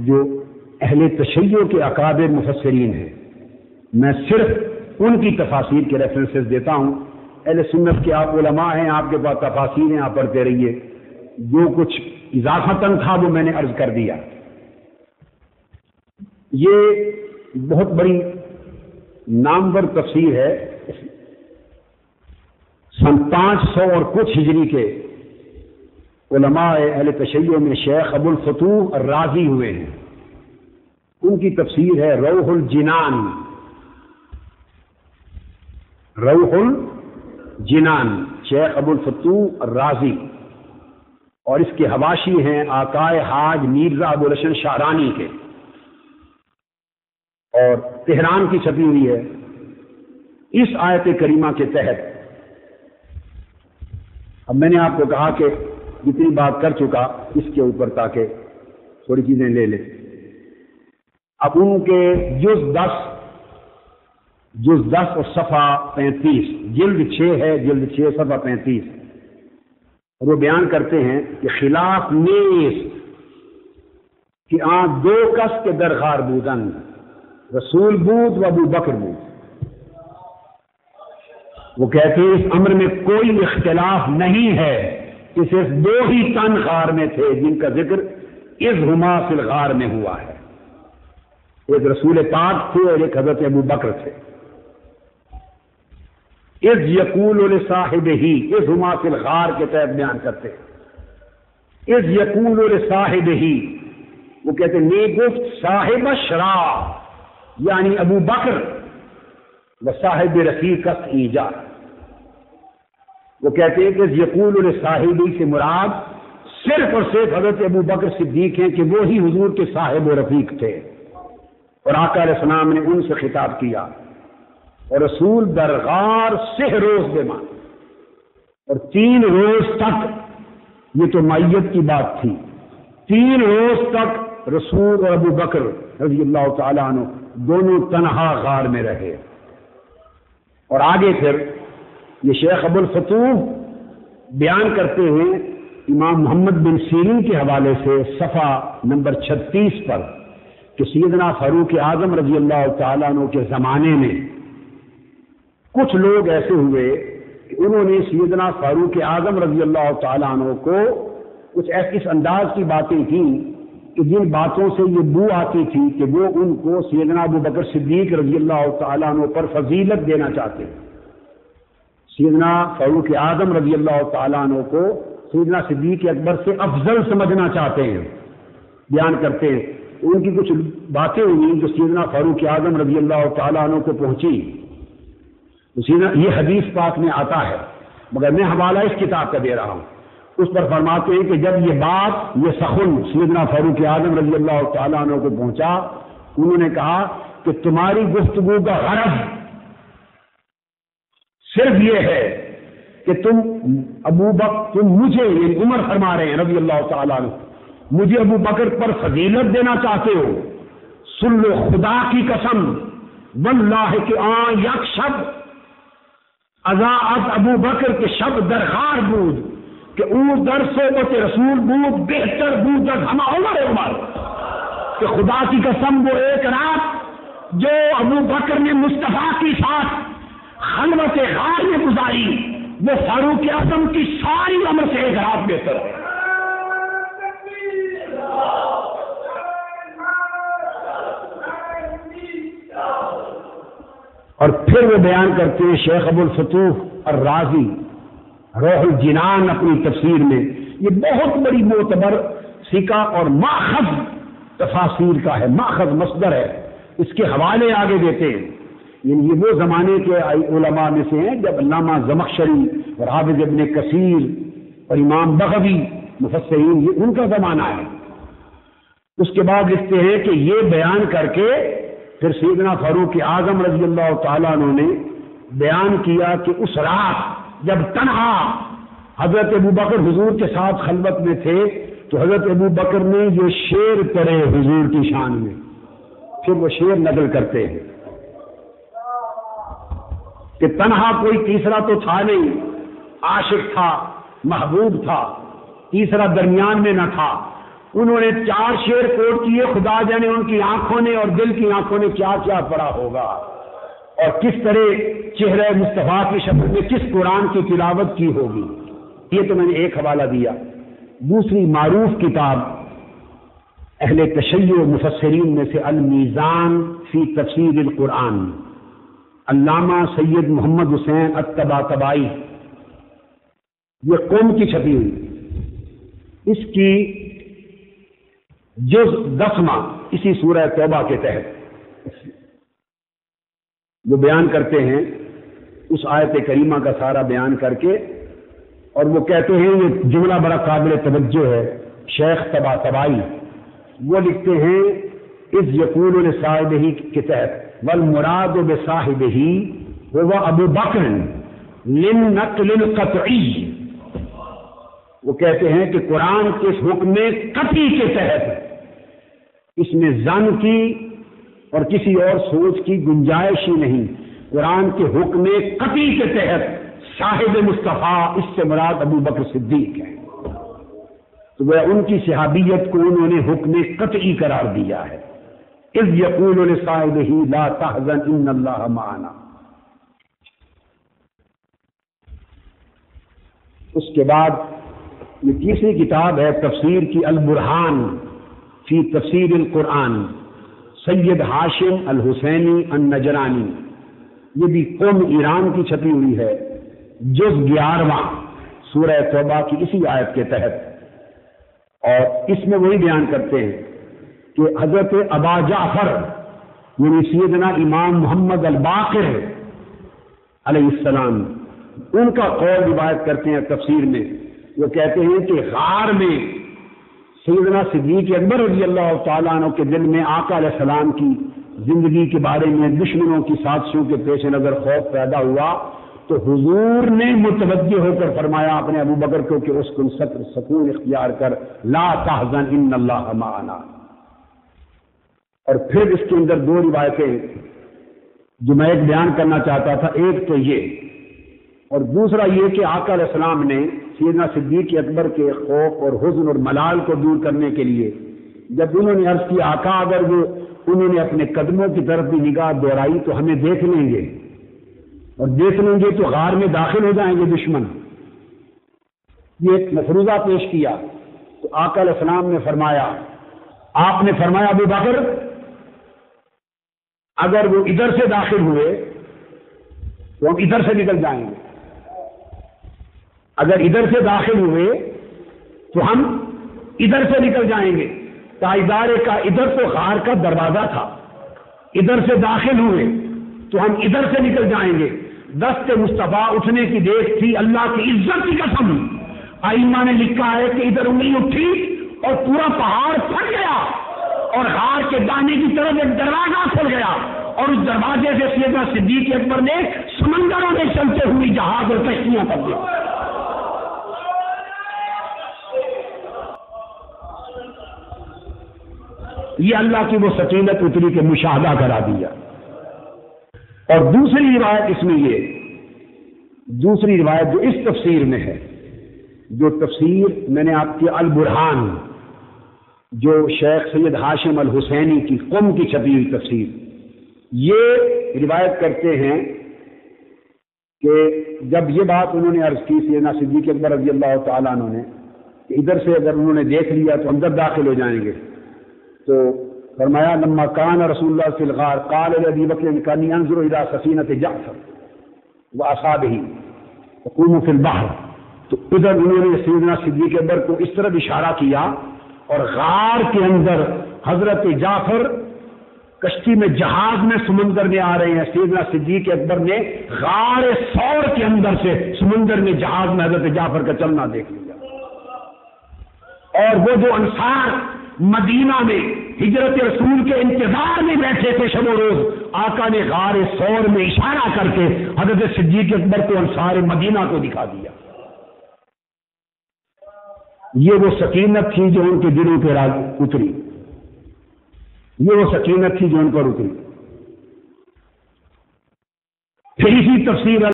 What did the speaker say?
جو اہل تشیع کے اکابر مفسرین ہیں، میں صرف ان کی تفاسیر کے ریفرنسز دیتا ہوں. اہل سنت کے آپ علماء ہیں، آپ کے پاس تفاسیر ہیں، آپ پڑھتے رہیے. جو کچھ اضافتاً تھا وہ میں نے عرض کر دیا. یہ بہت بڑی نامور تفسیر ہے. سن 500 اور کچھ ہجری کے علماء اہل تشیع میں شیخ ابو الفتوح الرازی ہوئے ہیں. ان کی تفسیر ہے روح الجنان. روح الجنان شیخ ابو الفتوح الرازی، اور اس کے حواشی ہیں آقائے حاج میرزا ابو الحسن شعرانی کے، اور تہران کی چھپی ہوئی ہے. اس آیت کریمہ کے تحت اب میں نے آپ کو کہا کہ جتنی بات کر چکا اس کے اوپر تاکہ تھوڑی چیزیں لے لیں. اب ان کے جز 10 اور صفحہ 35، جلد 6 ہے، جلد 6 صفحہ 35، اور وہ بیان کرتے ہیں کہ خلاف نیست کہ آن دو کس کے درخار بودن، رسول بود و ابو بکر بود. وہ کہتے ہیں اس امر میں کوئی اختلاف نہیں ہے کہ صرف دو ہی تن غار میں تھے جن کا ذکر اذ ہما فی الغار میں ہوا ہے. ایک رسول پاک تھے اور ایک حضرت ابو بکر تھے. اذ یقول لصاحبہ، اذ ہما فی الغار کے تحت بیان کرتے ہیں. اذ یقول لصاحبہ، وہ کہتے ہیں نیک گفت صاحب شراب یعنی ابو بکر و صاحب رفیقت ایجاد. وہ کہتے ہیں کہ یقول لصاحبہ سے مراد صرف اور صرف حضرت ابو بکر صدیق ہیں کہ وہی حضور کے صاحب و رفیق تھے، اور آقا علیہ السلام نے ان سے خطاب کیا. اور رسول درغار 6 روز بیمار، اور 3 روز تک، یہ تو معیت کی بات تھی، 3 روز تک رسول اور ابو بکر رضی اللہ تعالیٰ عنہ دونوں تنہا غار میں رہے. اور آگے پھر یہ شیخ ابو الفتوح بیان کرتے ہیں امام محمد بن سیرین کے حوالے سے صفحہ نمبر 36 پر کہ سیدنا فاروق اعظم رضی اللہ تعالیٰ عنہ کے زمانے میں کچھ لوگ ایسے ہوئے کہ انہوں نے سیدنا فاروق اعظم رضی اللہ تعالیٰ عنہ کو کچھ اس انداز کی باتیں کی کہ جن باتوں سے یہ بو آتی تھی کہ وہ ان کو سیدنا ابو بکر صدیق رضی اللہ تعالیٰ عنہ پر فضیلت دینا چاہتے ہیں. سیدنا فاروق اعظم رضی اللہ تعالیٰ عنہ کو سیدنا صدیق اکبر سے افضل سمجھنا چاہتے ہیں. بیان کرتے ہیں ان کی کچھ باتیں ہوئی جو سیدنا فاروق اعظم رضی اللہ تعالیٰ عنہ کو پہنچی. یہ حدیث پاک میں آتا ہے، مگر میں حوالہ اس کتاب کا دے رہا ہوں. اس پر فرماتے ہیں کہ جب یہ بات، یہ سخن سیدنا فاروق اعظم رضی اللہ تعالیٰ عنہ کو پہنچا، انہوں نے کہا کہ تمہاری گفتگو کا غرض صرف یہ ہے کہ تم مجھے یعنی عمر فرما رہے ہیں رضی اللہ تعالیٰ عنہ، مجھے ابو بکر پر فضیلت دینا چاہتے ہو. سن لو خدا کی قسم واللہ کہ آن یک شب اضاعت ابو بکر کے شب درغار بود کہ او در صحبت رسول بود بہتر بود از ہما عمر کہ خدا کی قسم وہ ایک رات جو ابو بکر نے مصطفیٰ کے ساتھ خلوت غار میں گزاری وہ فاروق اعظم کی ساری عمر سے ایک رات بہتر ہے. اور پھر وہ بیان کرتے ہیں شیخ ابو الفتوح الرازی روح الجنان اپنی تفسیر میں، یہ بہت بڑی معتبر سکہ اور ماخذ تفاسیر کا ہے، ماخذ مصدر ہے. اس کے حوالے آگے دیتے ہیں. یعنی یہ وہ زمانے کے علماء میں سے ہیں جب علامہ زمخشری اور حافظ ابن کثیر اور امام بغوی مفسرین، یہ ان کا زمانہ ہے. اس کے بعد لکھتے ہیں کہ یہ بیان کر کے پھر سیدنا فاروق اعظم رضی اللہ تعالیٰ عنہ نے بیان کیا کہ اس رات جب تنہا حضرت ابو بکر حضور کے ساتھ خلوت میں تھے تو حضرت ابو بکر نے جو شعر پڑھے حضور کی شان میں، پھر وہ شعر نقل کرتے ہیں کہ تنہا کوئی تیسرا تو تھا نہیں، عاشق تھا، محبوب تھا، تیسرا درمیان میں نہ تھا. انہوں نے 4 شعر کوٹ کیے، خدا جانے ان کی آنکھوں نے اور دل کی آنکھوں نے کیا کیا پڑھا ہوگا، اور کس طرح چہرہ مصطفیٰ کی شکل میں کس قرآن کی تلاوت کی ہوگی۔ یہ تو میں نے ایک حوالہ دیا۔ دوسری معروف کتاب اہل تشیع و مفسرین میں سے المیزان فی تفسیر القرآن، علامہ سید محمد حسین الطباطبائی، یہ قوم کی چھپی ہوئی، اس کی جز 10واں اسی سورہ توبہ کے تحت وہ بیان کرتے ہیں، اس آیت کریمہ کا سارا بیان کر کے، اور وہ کہتے ہیں، یہ جملہ بڑا قابل توجہ ہے، شیخ طباطبائی وہ لکھتے ہیں اذ یقول لصاحبہ کے تحت والمراد بصاحبہ هو ابو بکر للنقل القطعی، وہ کہتے ہیں کہ قرآن کے اس حکم قطعی کے تحت اس میں ظن کی اور کسی اور سوچ کی گنجائش ہی نہیں، قرآن کے حکم قطعی کے تحت صاحب مصطفیٰ اس سے مراد ابو بکر صدیق ہے، تو وہ ان کی صحابیت کو انہوں نے حکم قطعی قرار دیا ہے۔ اذ یقول لصاحبہ لا تحزن ان اللہ معنا۔ اس کے بعد یہ تیسری کتاب ہے تفسیر کی البرہان فی تفسیر القرآن، سید ہاشم الحسینی النجرانی، یہ بھی قوم ایران کی چھپی ہوئی ہے، جز 11واں سورہ توبہ کی اسی آیت کے تحت، اور اس میں وہی بیان کرتے ہیں کہ حضرت ابا جعفر یعنی سیدنا امام محمد الباقر علیہ السلام، ان کا قول روایت کرتے ہیں تفسیر میں، وہ کہتے ہیں کہ غار میں سیدنا صدیق اکبر رضی اللہ تعالیٰ عنہ کے دل میں آقا علیہ السلام کی زندگی کے بارے میں دشمنوں کی سازشوں کے پیش نظر خوف پیدا ہوا، تو حضور نے متوجہ ہو کر فرمایا اپنے ابو بکر کو کہ اس کو سکون اختیار کر، لا تحزن ان اللہ معنا۔ اور پھر اس کے اندر 2 روایتیں جو میں ایک بیان کرنا چاہتا تھا، ایک تو یہ اور دوسرا یہ کہ آقا علیہ السلام نے سیدنا صدیق اکبر کے خوف اور حزن اور ملال کو دور کرنے کے لیے جب انہوں نے عرض کیا آقا اگر وہ انہوں نے اپنے قدموں کی طرف بھی نگاہ دوہرائی تو ہمیں دیکھ لیں گے، اور دیکھ لیں گے تو غار میں داخل ہو جائیں گے دشمن، یہ ایک مفروضہ پیش کیا، تو آقا علیہ السلام نے فرمایا، آپ نے فرمایا ابو بکر اگر وہ ادھر سے داخل ہوئے تو ہم ادھر سے نکل جائیں گے، اگر ادھر سے داخل ہوئے تو ہم ادھر سے نکل جائیں گے، تاجدارے کا ادھر تو غار کا دروازہ تھا، ادھر سے داخل ہوئے تو ہم ادھر سے نکل جائیں گے، دست مصطفیٰ اٹھنے کی دیکھ تھی، اللہ کی عزت کی قسم، ائمہ نے لکھا ہے کہ ادھر انگلی اٹھی اور پورا پہاڑ پھٹ گیا اور غار کے دانے کی طرف ایک دروازہ کھل گیا، اور اس دروازے سے سیدنا صدیق اکبر نے سمندروں میں چلتے ہوئے جہاز اور کشتیاں کر دی۔ یہ اللہ کی وہ سکینت اتری کے مشاہدہ کرا دیا۔ اور دوسری روایت اس میں یہ، دوسری روایت جو اس تفسیر میں ہے، جو تفسیر میں نے آپ کی البرہان جو شیخ سید ہاشم الحسینی کی قم کی چھپی ہوئی تفسیر، یہ روایت کرتے ہیں کہ جب یہ بات انہوں نے عرض کی سیدنا صدیق اکبر رضی اللہ تعالیٰ عنہ نے کہ ادھر سے اگر انہوں نے دیکھ لیا تو اندر داخل ہو جائیں گے، تو فرمایا لما کان رسول اللہ فی الغار قال لابی بکر کانی انظر الی سفینۃ جعفر واصحابہ یقومون فی البحر، تو ادھر انہوں نے سیدنا صدیق اکبر کو اس طرح اشارہ کیا، اور غار کے اندر حضرت جعفر کشتی میں جہاز میں سمندر میں آ رہے ہیں، سیدنا صدیق اکبر نے غار ثور کے اندر سے سمندر میں جہاز میں حضرت جعفر کا چلنا دیکھ لیا، اور وہ جو انصار مدینہ میں ہجرت رسول کے انتظار میں بیٹھے تھے شب و روز، آقا نے غار ثور میں اشارہ کر کے حضرت صدیق اکبر کو انصار مدینہ کو دکھا دیا۔ یہ وہ سکینت تھی جو ان کے دلوں پہ اتری، یہ وہ سکینت تھی جو ان پر اتری۔ پھر اسی تفسیر